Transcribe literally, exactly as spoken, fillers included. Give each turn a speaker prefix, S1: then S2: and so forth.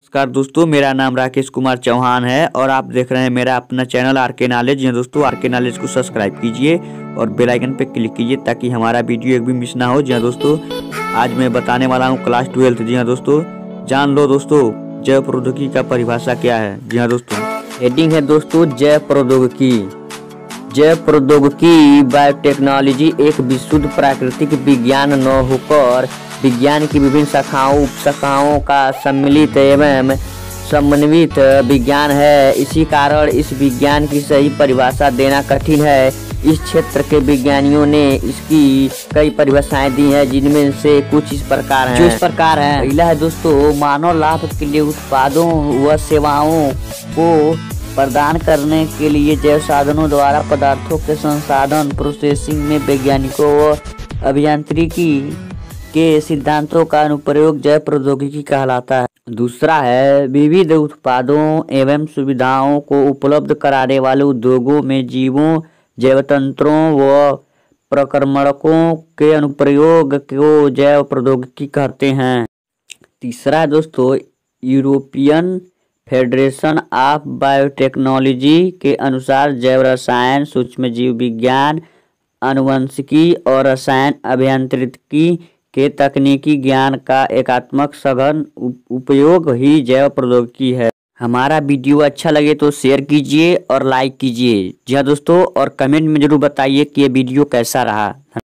S1: नमस्कार दोस्तों, मेरा नाम राकेश कुमार चौहान है और आप देख रहे हैं मेरा अपना चैनल आर के नॉलेज। जी दोस्तों, आर के नॉलेज को सब्सक्राइब कीजिए और बेल आइकन पे क्लिक कीजिए ताकि हमारा वीडियो एक भी मिस ना हो। जी हाँ दोस्तों, आज मैं बताने वाला हूँ क्लास ट्वेल्थ। जी हाँ दोस्तों, जान लो दोस्तों जैव प्रौद्योगिकी का परिभाषा क्या है। जी हाँ दोस्तों,
S2: हेडिंग है दोस्तों जैव प्रौद्योगिकी। जैव प्रौद्योगिकी बायोटेक्नोलॉजी एक विशुद्ध प्राकृतिक विज्ञान न होकर विज्ञान की विभिन्न शाखाओं उपशाखाओं का सम्मिलित एवं समन्वित विज्ञान है। इसी कारण इस विज्ञान की सही परिभाषा देना कठिन है। इस क्षेत्र के विज्ञानियों ने इसकी कई परिभाषाएं दी हैं, जिनमें से कुछ इस प्रकार हैं।
S1: जो इस प्रकार है
S2: पहला है दोस्तों, मानव लाभ के लिए उत्पादों व सेवाओं को प्रदान करने के लिए जैव साधनों द्वारा पदार्थों के संसाधन प्रोसेसिंग में वैज्ञानिकों व अभियांत्रिकी के सिद्धांतों का अनुप्रयोग जैव प्रौद्योगिकी कहलाता है। दूसरा है, विविध उत्पादों एवं सुविधाओं को उपलब्ध कराने वाले उद्योगों में जीवों, जैव तंत्रों व प्रक्रमणकों के अनुप्रयोग को जैव प्रौद्योगिकी कहते हैं। तीसरा है दोस्तों, यूरोपियन फेडरेशन ऑफ बायोटेक्नोलॉजी के अनुसार जैव रसायन, सूक्ष्म जीव विज्ञान, आनुवंशिकी और रसायन अभियांत्रिकी के तकनीकी ज्ञान का एकात्मक सघन उपयोग ही जैव प्रौद्योगिकी है। हमारा वीडियो अच्छा लगे तो शेयर कीजिए और लाइक कीजिए। जी हाँ दोस्तों, और कमेंट में जरूर बताइए कि ये वीडियो कैसा रहा।